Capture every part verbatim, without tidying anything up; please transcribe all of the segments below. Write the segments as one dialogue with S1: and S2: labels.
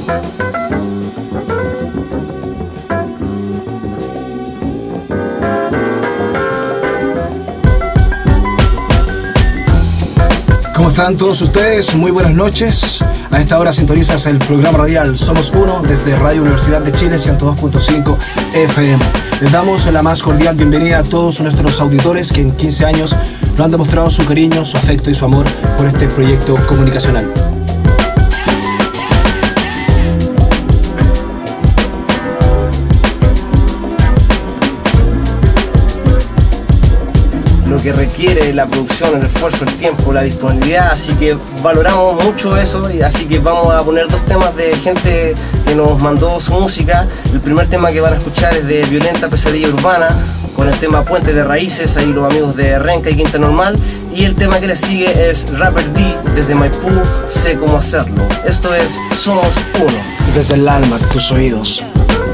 S1: ¿Cómo están todos ustedes? Muy buenas noches. A esta hora sintonizas el programa radial Somos Uno desde Radio Universidad de Chile ciento dos punto cinco F M. Les damos la más cordial bienvenida a todos nuestros auditores que en quince años nos han demostrado su cariño, su afecto y su amor por este proyecto comunicacional.
S2: Que requiere la producción, el esfuerzo, el tiempo, la disponibilidad, así que valoramos mucho eso, y así que vamos a poner dos temas de gente que nos mandó su música. El primer tema que van a escuchar es de Violenta Pesadilla Urbana, con el tema Puente de Raíces, ahí los amigos de Renca y Quinta Normal, y el tema que le sigue es Rapper D desde Maipú, Sé Cómo Hacerlo. Esto es Somos Uno.
S1: Desde el alma, tus oídos.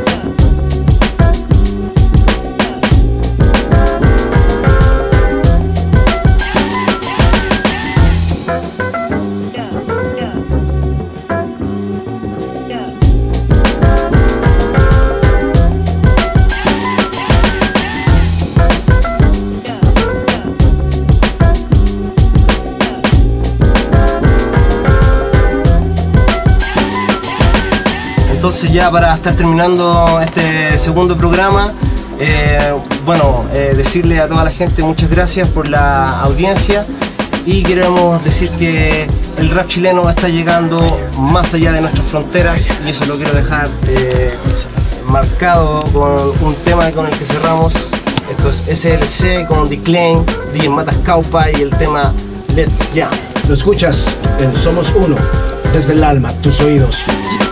S2: Entonces, ya para estar terminando este segundo programa, eh, bueno, eh, decirle a toda la gente muchas gracias por la audiencia, y queremos decir que el rap chileno está llegando más allá de nuestras fronteras, y eso lo quiero dejar eh, marcado con un tema con el que cerramos. Esto es S L C con The Claim, D J Matas Caupa y el tema Let's Jam.
S1: Lo escuchas en Somos Uno, desde el alma, tus oídos.